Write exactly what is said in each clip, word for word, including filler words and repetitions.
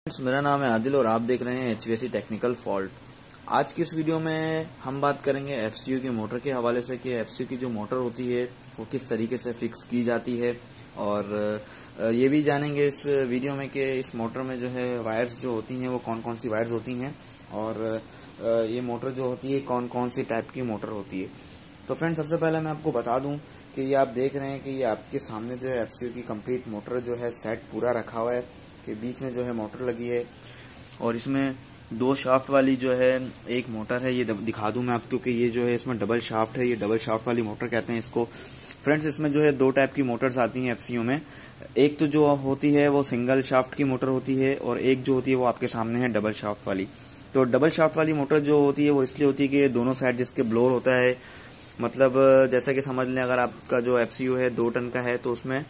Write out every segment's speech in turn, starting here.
Friends, मेरा नाम है आदिल और आप देख रहे हैं एचवीएसी टेक्निकल फॉल्ट। आज की इस वीडियो में हम बात करेंगे एफसीयू की मोटर के हवाले से कि एफसीयू की जो मोटर होती है वो किस तरीके से फिक्स की जाती है, और ये भी जानेंगे इस वीडियो में कि इस मोटर में जो है वायर्स जो होती हैं वो कौन कौन सी वायर्स होती हैं, और ये मोटर जो होती है कौन कौन सी टाइप की मोटर होती है। तो फ्रेंड्स, सबसे पहले मैं आपको बता दूं कि ये आप देख रहे हैं कि ये आपके सामने जो है एफसीयू की कंप्लीट मोटर जो है सेट पूरा रखा हुआ है कि बीच में जो है मोटर लगी है, और इसमें दो शाफ्ट वाली जो है एक मोटर है। ये दिखा दूं मैं आपको कि ये जो है इसमें डबल शाफ्ट है, ये डबल शाफ्ट वाली मोटर कहते हैं इसको। फ्रेंड्स, इसमें जो है दो टाइप की मोटर्स आती हैं एफसीयू में। एक तो जो होती है वो सिंगल शाफ्ट की मोटर होती है, और एक जो होती है वो आपके सामने है डबल शाफ्ट वाली। तो डबल शाफ्ट वाली मोटर जो होती है वो इसलिए होती है कि दोनों साइड जिसके ब्लोर होता है, मतलब जैसा कि समझ लें अगर आपका जो एफसीयू है दो टन का है तो उसमें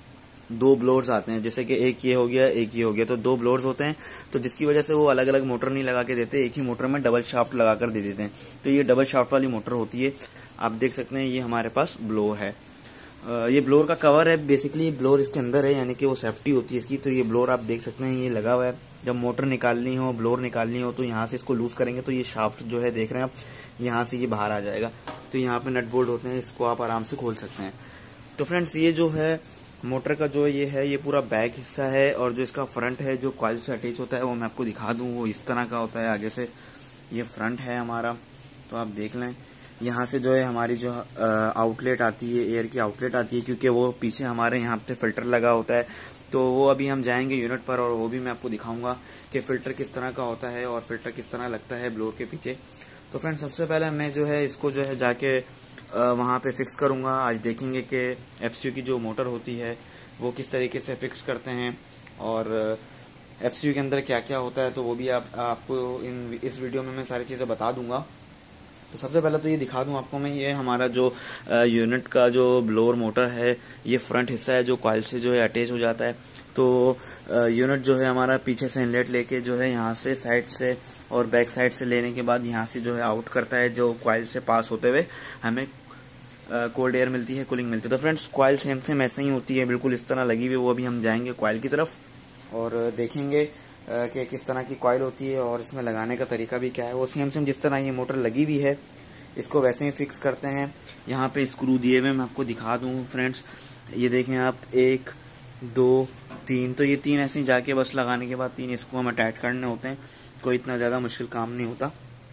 दो ब्लोर्स आते हैं, जैसे कि एक ये हो गया एक ये हो गया, तो दो ब्लोर्स होते हैं, तो जिसकी वजह से वो अलग अलग मोटर नहीं लगा के देते, एक ही मोटर में डबल शाफ्ट लगा कर दे देते हैं। तो ये डबल शाफ्ट वाली मोटर होती है। आप देख सकते हैं ये हमारे पास ब्लोर है, ये ब्लोर का कवर है। बेसिकली ब्लोर इसके अंदर है, यानी कि वो सेफ्टी होती है इसकी। तो ये ब्लोर आप देख सकते हैं ये लगा हुआ है। जब मोटर निकालनी हो, ब्लोर निकालनी हो, तो यहाँ से इसको लूज करेंगे तो ये शाफ्ट जो है देख रहे हैं आप, यहाँ से ये बाहर आ जाएगा। तो यहाँ पे नट बोल्ट होते हैं, इसको आप आराम से खोल सकते हैं। तो फ्रेंड्स, ये जो है मोटर का जो ये है ये पूरा बैक हिस्सा है, और जो इसका फ्रंट है जो कॉइल से अटैच होता है वो मैं आपको दिखा दूं, वो इस तरह का होता है। आगे से ये फ्रंट है हमारा, तो आप देख लें। यहाँ से जो है हमारी जो आउटलेट आती है, एयर की आउटलेट आती है, क्योंकि वो पीछे हमारे यहाँ पे फिल्टर लगा होता है। तो वो अभी हम जाएंगे यूनिट पर और वो भी मैं आपको दिखाऊंगा कि फ़िल्टर किस तरह का होता है और फिल्टर किस तरह लगता है ब्लोर के पीछे। तो फ्रेंड्स, सबसे पहले मैं जो है इसको जो है जाके वहाँ पे फिक्स करूँगा। आज देखेंगे कि एफसीयू की जो मोटर होती है वो किस तरीके से फिक्स करते हैं, और एफसीयू के अंदर क्या क्या होता है, तो वो भी आप आपको इन इस वीडियो में मैं सारी चीज़ें बता दूंगा। तो सबसे पहले तो ये दिखा दूं आपको मैं, ये हमारा जो यूनिट का जो ब्लोअर मोटर है, ये फ्रंट हिस्सा है जो कॉइल से जो है अटैच हो जाता है। तो यूनिट जो है हमारा पीछे से इनलेट लेके जो है यहाँ से साइड से और बैक साइड से लेने के बाद यहाँ से जो है आउट करता है, जो कॉइल से पास होते हुए हमें कोल्ड एयर मिलती है, कूलिंग मिलती है। तो फ्रेंड्स, कॉइल सेम सेम ऐसे ही होती है, बिल्कुल इस तरह लगी हुई। वो अभी हम जाएंगे कॉइल की तरफ और देखेंगे कि किस तरह की कॉइल होती है और इसमें लगाने का तरीका भी क्या है। वो सेम सेम जिस तरह ये मोटर लगी हुई है इसको वैसे ही फिक्स करते हैं। यहाँ पे स्क्रू दिए हुए मैं आपको दिखा दूँ फ्रेंड्स, ये देखें आप, एक दो तीन, तो ये तीन ऐसे ही जाके बस लगाने के बाद तीन इसको हमें टाइट करने होते हैं। कोई इतना ज़्यादा मुश्किल काम नहीं होता।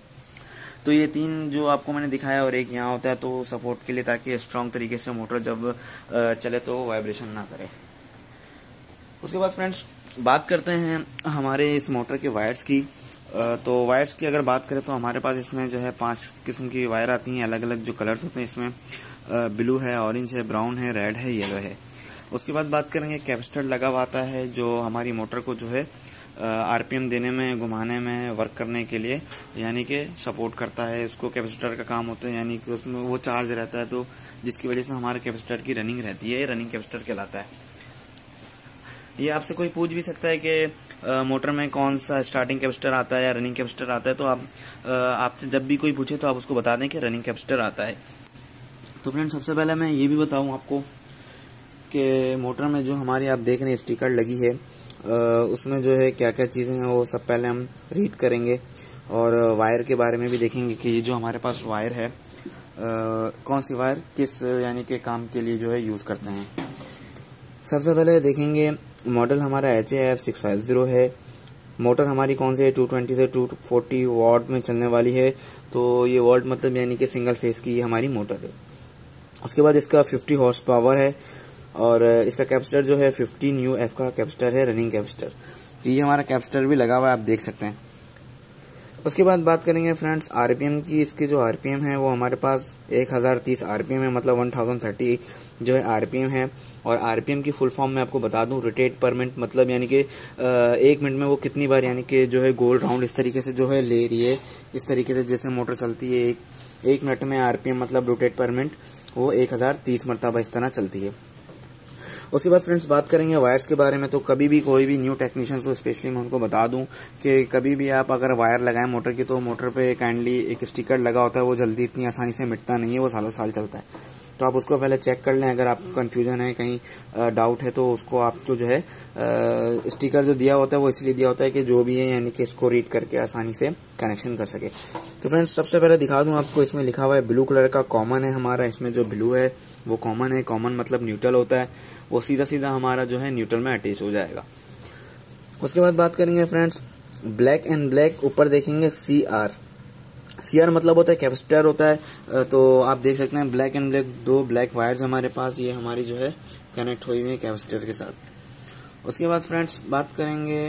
तो ये तीन जो आपको मैंने दिखाया, और एक यहाँ होता है तो सपोर्ट के लिए, ताकि स्ट्रॉन्ग तरीके से मोटर जब चले तो वाइब्रेशन ना करे। उसके बाद फ्रेंड्स, बात करते हैं हमारे इस मोटर के वायर्स की। तो वायर्स की अगर बात करें तो हमारे पास इसमें जो है पांच किस्म की वायर आती हैं, अलग अलग जो कलर्स होते हैं इसमें, ब्लू है, ऑरेंज है, ब्राउन है, रेड है, येलो है। उसके बाद बात करेंगे कैपेसिटर लगा हुआ आता है जो हमारी मोटर को जो है आरपीएम देने में, घुमाने में, वर्क करने के लिए यानी कि सपोर्ट करता है। उसको कैपेसिटर का काम होता है, यानी कि उसमें वो चार्ज रहता है, तो जिसकी वजह से हमारे कैपेसिटर की रनिंग रहती है, रनिंग कैपेसिटर कहलाता है। ये आपसे कोई पूछ भी सकता है कि मोटर में कौन सा स्टार्टिंग कैपेसिटर आता है या रनिंग कैपेसिटर आता है, तो आप आपसे जब भी कोई पूछे तो आप उसको बता दें कि रनिंग कैपेसिटर आता है। तो फ्रेंड, सबसे पहले मैं ये भी बताऊँ आपको कि मोटर में जो हमारी आप देख रहे हैं स्टिकर लगी है, उसमें जो है क्या क्या चीज़ें हैं वो सब पहले हम रीड करेंगे, और वायर के बारे में भी देखेंगे कि ये जो हमारे पास वायर है, कौन सी वायर किस यानी कि काम के लिए जो है यूज़ करते हैं। सबसे पहले देखेंगे मॉडल हमारा H A F six five zero है। मोटर हमारी कौन सी है, टू ट्वेंटी से टू फोर्टी वॉट में चलने वाली है। तो ये वॉल्ट मतलब यानी कि सिंगल फेस की हमारी मोटर है। उसके बाद इसका फिफ्टी हॉर्स पावर है, और इसका कैपेसिटर जो है फिफ्टीन यू एफ का कैपेसिटर है, रनिंग कैपेसिटर। तो ये हमारा कैपेसिटर भी लगा हुआ है, आप देख सकते हैं। उसके बाद बात करेंगे फ्रेंड्स आरपीएम की। इसके जो आरपीएम है वो हमारे पास एक हज़ार तीस आरपीएम है, मतलब वन थाउजेंड थर्टी जो है आरपीएम है। और आरपीएम की फुल फॉर्म में आपको बता दूं, रोटेट पर मिनट, मतलब यानी कि एक मिनट में वो कितनी बार यानी कि जो है गोल राउंड इस तरीके से जो है ले रही है, इस तरीके से जैसे मोटर चलती है। एक एक मिनट में आरपीएम मतलब रोटेट पर मिनट वो एक हज़ार तीस मरतबा इस तरह चलती है। उसके बाद फ्रेंड्स बात करेंगे वायर्स के बारे में। तो कभी भी कोई भी न्यू टेक्नीशियन को स्पेशली मैं उनको बता दूं कि कभी भी आप अगर वायर लगाएं मोटर की, तो मोटर पे काइंडली एक स्टिकर लगा होता है, वो जल्दी इतनी आसानी से मिटता नहीं है, वो सालों साल चलता है। तो आप उसको पहले चेक कर लें। अगर आपको कन्फ्यूजन है, कहीं डाउट है, तो उसको आपको जो है स्टिकर जो दिया होता है वो इसलिए दिया होता है कि जो भी है यानी कि इसको रीड करके आसानी से कनेक्शन कर सके। तो फ्रेंड्स सबसे पहले दिखा दूं आपको, इसमें लिखा हुआ है ब्लू कलर का कॉमन है हमारा। इसमें जो ब्लू है वो कॉमन है। कॉमन मतलब न्यूट्रल होता है, वो सीधा सीधा हमारा जो है न्यूट्रल में अटैच हो जाएगा। उसके बाद बात करेंगे फ्रेंड्स ब्लैक एंड ब्लैक, ऊपर देखेंगे सी आर। सी आर मतलब होता है कैपेसिटर होता है। तो आप देख सकते हैं ब्लैक एंड ब्लैक, दो ब्लैक वायर्स हमारे पास ये हमारी जो है कनेक्ट हुई हुई है कैपेसिटर के साथ। उसके बाद फ्रेंड्स बात करेंगे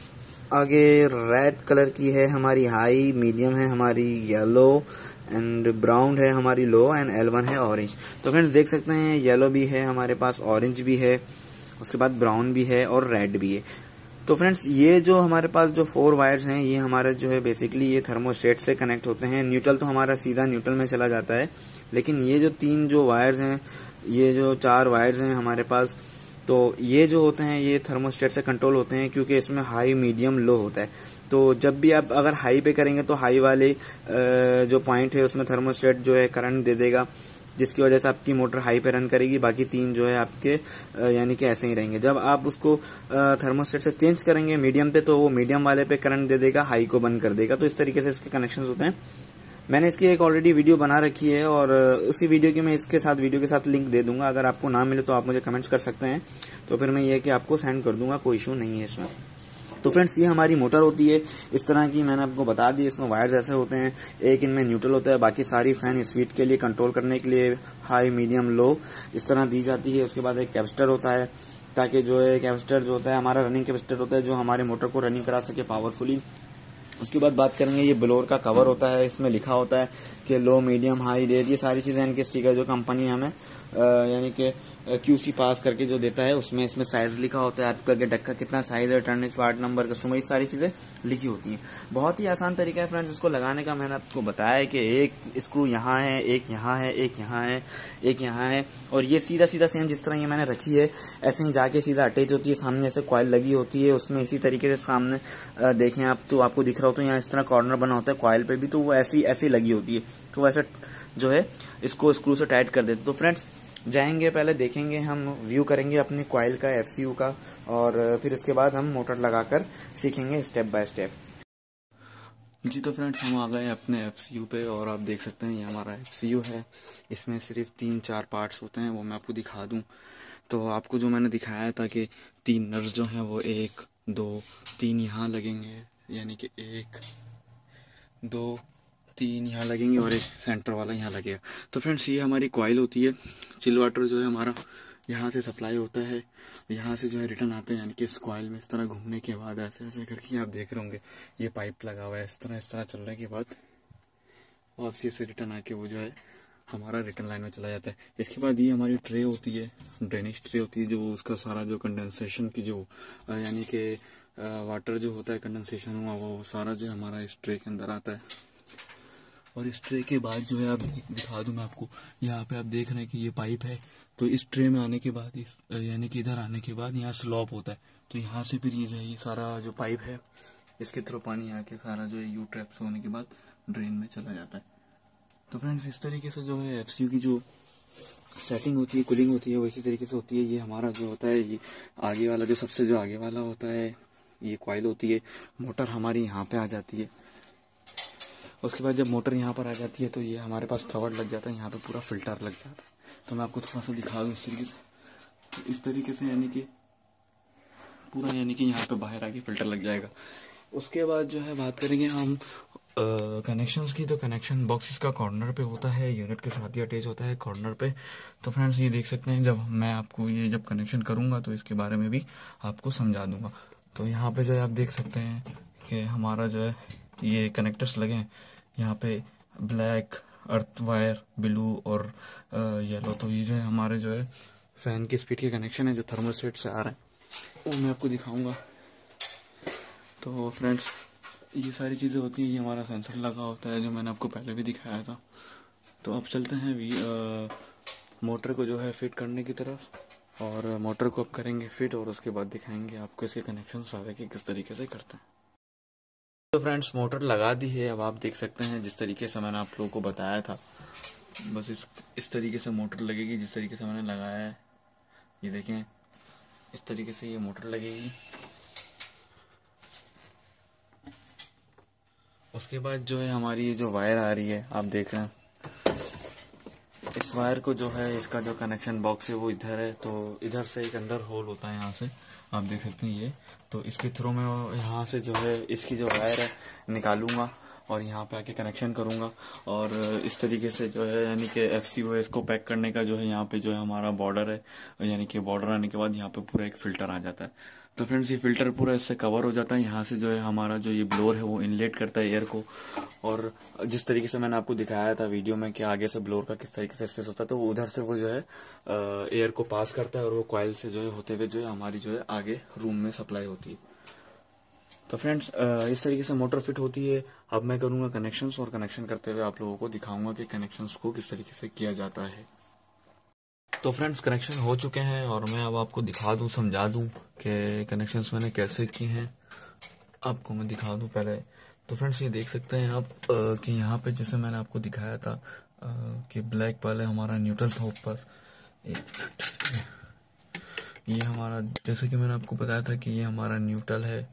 आगे, रेड कलर की है हमारी हाई, मीडियम है हमारी येलो, एंड ब्राउन है हमारी लो, एंड एल वन है ऑरेंज। तो फ्रेंड्स देख सकते हैं येलो भी है हमारे पास, ऑरेंज भी है, उसके बाद ब्राउन भी है और रेड भी है। तो फ्रेंड्स ये जो हमारे पास जो फोर वायर्स हैं ये हमारे जो है बेसिकली ये थर्मोस्टेट से कनेक्ट होते हैं। न्यूट्रल तो हमारा सीधा न्यूट्रल में चला जाता है, लेकिन ये जो तीन जो वायर्स हैं, ये जो चार वायर्स हैं हमारे पास, तो ये जो होते हैं ये थर्मोस्टेट से कंट्रोल होते हैं, क्योंकि इसमें हाई मीडियम लो होता है। तो जब भी आप अगर हाई पे करेंगे तो हाई वाले जो पॉइंट है उसमें थर्मोस्टेट जो है करंट दे देगा, जिसकी वजह से आपकी मोटर हाई पे रन करेगी, बाकी तीन जो है आपके यानी कि ऐसे ही रहेंगे। जब आप उसको थर्मोस्टेट से चेंज करेंगे मीडियम पे, तो वो मीडियम वाले पे करंट दे देगा, हाई को बंद कर देगा। तो इस तरीके से इसके कनेक्शंस होते हैं। मैंने इसकी एक ऑलरेडी वीडियो बना रखी है, और उसी वीडियो की मैं इसके साथ वीडियो के साथ लिंक दे दूंगा। अगर आपको ना मिले तो आप मुझे कमेंट्स कर सकते हैं, तो फिर मैं ये कि आपको सेंड कर दूंगा, कोई इशू नहीं है इसमें। तो फ्रेंड्स ये हमारी मोटर होती है इस तरह की, मैंने आपको बता दी। इसमें वायर्स ऐसे होते हैं, एक इनमें न्यूट्रल होता है, बाकी सारी फैन स्पीड के लिए कंट्रोल करने के लिए हाई मीडियम लो इस तरह दी जाती है। उसके बाद एक कैपेसिटर होता है, ताकि जो है कैपेसिटर जो होता है हमारा रनिंग कैपेसिटर होता है, जो हमारे मोटर को रनिंग करा सके पावरफुली। उसके बाद बात करेंगे ये ब्लोअर का कवर होता है, इसमें लिखा होता है कि लो मीडियम हाई रेट, ये सारी चीज़ें इनके स्टिकर जो कंपनी हमें यानी कि क्यूसी पास करके जो देता है उसमें इसमें साइज लिखा होता है आपका, कि डक्का कितना साइज है, टर्नेज पार्ट नंबर, कस्टमर, ये सारी चीज़ें लिखी होती हैं। बहुत ही आसान तरीका है फ्रेंड्स इसको लगाने का। मैंने आपको बताया है कि एक स्क्रू यहाँ है, एक यहाँ है, एक यहाँ है, एक यहाँ है, और ये सीधा सीधा सेम जिस तरह ये मैंने रखी है ऐसे ही जाके सीधा अटैच होती है। सामने ऐसे कॉइल लगी होती है उसमें, इसी तरीके से सामने देखें आप तो आपको दिख रहा हो, तो यहाँ इस तरह कॉर्नर बना होता है कॉइल पे भी, तो वो ऐसी ऐसी लगी होती है। तो वैसे जो है इसको स्क्रू से टाइट कर देते। तो फ्रेंड्स जाएंगे, पहले देखेंगे, हम व्यू करेंगे अपने कॉइल का, एफसीयू का, और फिर उसके बाद हम मोटर लगाकर सीखेंगे स्टेप बाय स्टेप। जी तो फ्रेंड्स हम आ गए अपने एफसीयू पे, और आप देख सकते हैं ये हमारा एफसीयू है। इसमें सिर्फ तीन चार पार्ट्स होते हैं, वो मैं आपको दिखा दूं। तो आपको जो मैंने दिखाया था कि तीन नर्स जो हैं वो एक दो तीन यहाँ लगेंगे, यानी कि एक दो तीन यहाँ लगेंगे और एक सेंटर वाला यहाँ लगेगा। तो फ्रेंड्स ये हमारी कॉइल होती है। चिल वाटर जो है हमारा यहाँ से सप्लाई होता है, यहाँ से जो है रिटर्न आते हैं, यानी कि इस कॉइल में इस तरह घूमने के बाद ऐसे ऐसे करके आप देख रहे होंगे ये पाइप लगा हुआ है, इस तरह इस तरह चलने के बाद वापसी से रिटर्न आके वो जो है हमारा रिटर्न लाइन में चला जाता है। इसके बाद ये हमारी ट्रे होती है, ड्रेनेज ट्रे होती है, जो उसका सारा जो कंडेंसेशन की जो यानी कि वाटर जो होता है कंडेंसेशन हुआ वो सारा जो हमारा इस ट्रे के अंदर आता है। और इस ट्रे के बाद जो है आप दिखा दूं मैं आपको, यहाँ पे आप देख रहे हैं कि ये पाइप है। तो इस ट्रे में आने के बाद इस यानी कि इधर आने के बाद यहाँ स्लॉप होता है, तो यहाँ से फिर ये जो है ये सारा जो पाइप है इसके थ्रू पानी आके सारा जो है यू ट्रैप्स होने के बाद ड्रेन में चला जाता है। तो फ्रेंड्स इस तरीके से जो है एफसीयू की जो सेटिंग होती है, कूलिंग होती है, वो इसी तरीके से होती है। ये हमारा जो होता है ये आगे वाला जो सबसे जो आगे वाला होता है ये कॉइल होती है। मोटर हमारी यहाँ पे आ जाती है। उसके बाद जब मोटर यहाँ पर आ जाती है तो ये हमारे पास कवर लग जाता है, यहाँ पे पूरा फिल्टर लग जाता है। तो मैं आपको थोड़ा सा दिखा दूँ इस तरीके से, तो इस तरीके से यानी कि पूरा यानी कि यहाँ पे बाहर आके फिल्टर लग जाएगा। उसके बाद जो है बात करेंगे हम कनेक्शंस की। तो कनेक्शन बॉक्स इसका कॉर्नर पे होता है, यूनिट के साथ ही अटैच होता है कॉर्नर पे। तो फ्रेंड्स ये देख सकते हैं, जब मैं आपको ये जब कनेक्शन करूँगा तो इसके बारे में भी आपको समझा दूँगा। तो यहाँ पे जो है आप देख सकते हैं कि हमारा जो है ये कनेक्टर्स लगे हैं यहाँ पे, ब्लैक, अर्थ वायर, ब्लू और येलो। तो ये जो है हमारे जो है फैन की स्पीड के कनेक्शन है जो थर्मोस्टेट से आ रहे हैं, वो मैं आपको दिखाऊंगा। तो फ्रेंड्स ये सारी चीज़ें होती हैं। ये हमारा सेंसर लगा होता है जो मैंने आपको पहले भी दिखाया था। तो अब चलते हैं वी आ, मोटर को जो है फिट करने की तरफ, और मोटर को अब करेंगे फिट, और उसके बाद दिखाएंगे आपको इसके कनेक्शन सारे के किस तरीके से करते हैं। तो फ्रेंड्स मोटर लगा दी है, अब आप देख सकते हैं जिस तरीके से मैंने आप लोगों को बताया था। बस इस इस तरीके से मोटर लगेगी जिस तरीके से मैंने लगाया है। ये देखें, इस तरीके से ये मोटर लगेगी। उसके बाद जो है हमारी ये जो वायर आ रही है, आप देख रहे हैं, इस वायर को जो है, इसका जो कनेक्शन बॉक्स है वो इधर है। तो इधर से एक अंदर होल होता है, यहाँ से आप देख सकते हैं ये। तो इसके थ्रू में यहाँ से जो है इसकी जो वायर है निकालूंगा और यहाँ पे आके कनेक्शन करूँगा। और इस तरीके से जो है यानी कि एफ सी ओ है, इसको पैक करने का जो है यहाँ पे जो है हमारा बॉर्डर है, यानी कि बॉर्डर आने के बाद यहाँ पे पूरा एक फ़िल्टर आ जाता है। तो फ्रेंड्स ये फ़िल्टर पूरा इससे कवर हो जाता है। यहाँ से जो है हमारा जो ये ब्लोअर है वो इनलेट करता है एयर को। और जिस तरीके से मैंने आपको दिखाया था वीडियो में कि आगे से ब्लोअर का किस तरीके से स्पेस होता है, तो उधर से वो जो है एयर को पास करता है और वो कॉइल से जो है होते हुए जो है हमारी जो है आगे रूम में सप्लाई होती है। तो फ्रेंड्स इस तरीके से मोटर फिट होती है। अब मैं करूँगा कनेक्शंस, और कनेक्शन करते हुए आप लोगों को दिखाऊंगा कि कनेक्शंस को किस तरीके से किया जाता है। तो फ्रेंड्स कनेक्शन हो चुके हैं और मैं अब आपको दिखा दूं, समझा दूं कि कनेक्शंस मैंने कैसे किए हैं। आपको मैं दिखा दूं पहले। तो फ्रेंड्स ये देख सकते हैं आप कि यहाँ पे जैसे मैंने आपको दिखाया था आ, कि ब्लैक वाले हमारा न्यूट्रल था ऊपर। ये हमारा, जैसे कि मैंने आपको बताया था कि ये हमारा न्यूट्रल है,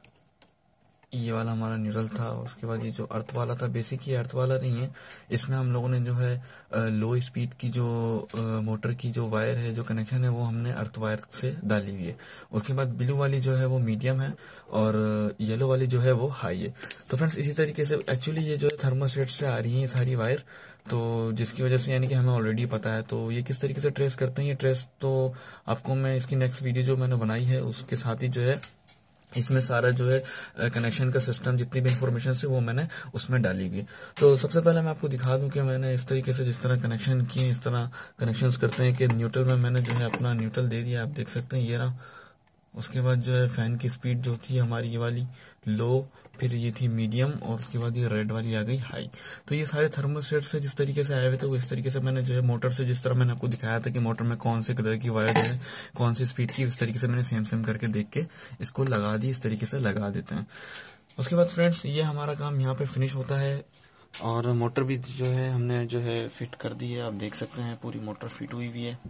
ये वाला हमारा न्यूट्रल था। उसके बाद ये जो अर्थ वाला था, बेसिक ये अर्थ वाला नहीं है, इसमें हम लोगों ने जो है लो स्पीड की जो आ, मोटर की जो वायर है, जो कनेक्शन है, वो हमने अर्थ वायर से डाली हुई है। उसके बाद ब्लू वाली जो है वो मीडियम है और येलो वाली जो है वो हाई है। तो फ्रेंड्स इसी तरीके से एक्चुअली ये जो है थर्मोस्टेट से आ रही है सारी वायर, तो जिसकी वजह से यानी कि हमें ऑलरेडी पता है। तो ये किस तरीके से ट्रेस करते हैं, ये ट्रेस तो आपको मैं इसकी नेक्स्ट वीडियो जो मैंने बनाई है उसके साथ ही जो है इसमें सारा जो है कनेक्शन का सिस्टम, जितनी भी इंफॉर्मेशन है वो मैंने उसमें डाली हुई है। तो सबसे पहले मैं आपको दिखा दूं कि मैंने इस तरीके से जिस तरह कनेक्शन किए, इस तरह कनेक्शंस करते हैं कि न्यूट्रल में मैंने जो है अपना न्यूट्रल दे दिया, आप देख सकते हैं ये रहा। उसके बाद जो है फैन की स्पीड जो थी हमारी ये वाली लो, फिर ये थी मीडियम, और उसके बाद ये रेड वाली आ गई हाई। तो ये सारे थर्मोस्टेट से जिस तरीके से आए हुए थे वो इस तरीके से मैंने जो है मोटर से, जिस तरह मैंने आपको दिखाया था कि मोटर में कौन से कलर की वायर है, कौन सी स्पीड की, उस तरीके से मैंने सेम सेम करके देख के इसको लगा दी। इस तरीके से लगा देते हैं। उसके बाद फ्रेंड्स ये हमारा काम यहाँ पे फिनिश होता है और मोटर भी जो है हमने जो है फिट कर दी है। आप देख सकते हैं पूरी मोटर फिट हुई हुई है।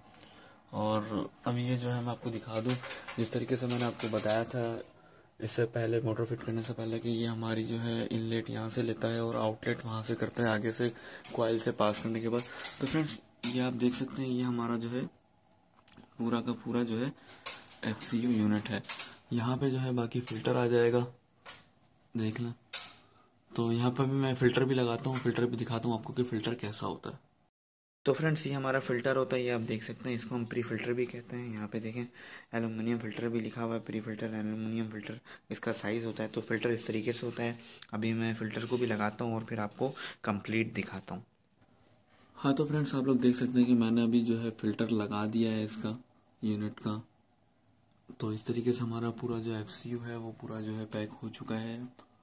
और अब ये जो है मैं आपको दिखा दूं, जिस तरीके से मैंने आपको बताया था इससे पहले, मोटर फिट करने से पहले, कि ये हमारी जो है इनलेट यहाँ से लेता है और आउटलेट वहाँ से करता है आगे से कॉइल से पास करने के बाद। तो फ्रेंड्स ये आप देख सकते हैं, ये हमारा जो है पूरा का पूरा जो है एफ सी यू यूनिट है। यहाँ पे जो है बाकी फ़िल्टर आ जाएगा, देख लें। तो यहाँ पर भी मैं फ़िल्टर भी लगाता हूँ, फ़िल्टर भी दिखाता हूँ आपको कि फ़िल्टर कैसा होता है। तो फ्रेंड्स ये हमारा फ़िल्टर होता है, ये आप देख सकते हैं, इसको हम प्री फ़िल्टर भी कहते हैं। यहाँ पे देखें एलुमिनियम फ़िल्टर भी लिखा हुआ है, प्री फ़िल्टर एलुमिनियम फ़िल्टर इसका साइज़ होता है। तो फ़िल्टर इस तरीके से होता है। अभी मैं फ़िल्टर को भी लगाता हूँ और फिर आपको कंप्लीट दिखाता हूँ। हाँ तो फ्रेंड्स आप लोग देख सकते हैं कि मैंने अभी जो है फ़िल्टर लगा दिया है इसका, यूनिट का। तो इस तरीके से हमारा पूरा जो एफ सी यू है वो पूरा जो है पैक हो चुका है।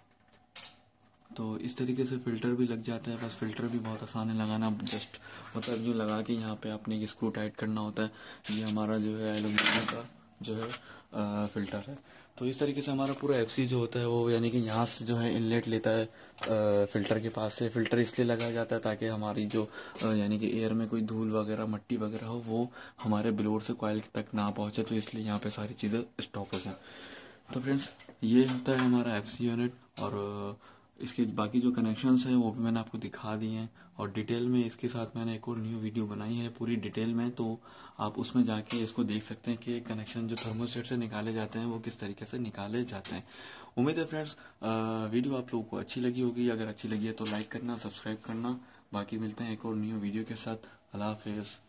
तो इस तरीके से फ़िल्टर भी लग जाता है। बस फ़िल्टर भी बहुत आसान है लगाना, जस्ट मतलब यूँ लगा के यहाँ पे आपने ये स्क्रू टाइट करना होता है। ये हमारा जो है एलुमिनियम का जो है आ, फ़िल्टर है। तो इस तरीके से हमारा पूरा एफ सी जो होता है वो यानी कि यहाँ से जो है इनलेट लेता है फ़िल्टर के पास से। फ़िल्टर इसलिए लगाया जाता है ताकि हमारी जो यानी कि एयर में कोई धूल वगैरह, मट्टी वगैरह हो, वो हमारे ब्लोअर से कॉइल तक ना पहुँचे। तो इसलिए यहाँ पे सारी चीज़ें स्टॉप हो जाए। तो फ्रेंड्स ये होता है हमारा एफ सी यूनिट। और इसके बाकी जो कनेक्शंस हैं वो भी मैंने आपको दिखा दिए हैं और डिटेल में इसके साथ मैंने एक और न्यू वीडियो बनाई है पूरी डिटेल में। तो आप उसमें जाके इसको देख सकते हैं कि कनेक्शन जो थर्मोस्टेट से निकाले जाते हैं वो किस तरीके से निकाले जाते हैं। उम्मीद है फ्रेंड्स वीडियो आप लोगों को अच्छी लगी होगी। अगर अच्छी लगी है तो लाइक करना, सब्सक्राइब करना। बाकी मिलते हैं एक और न्यू वीडियो के साथ। अल्लाह हाफिज़।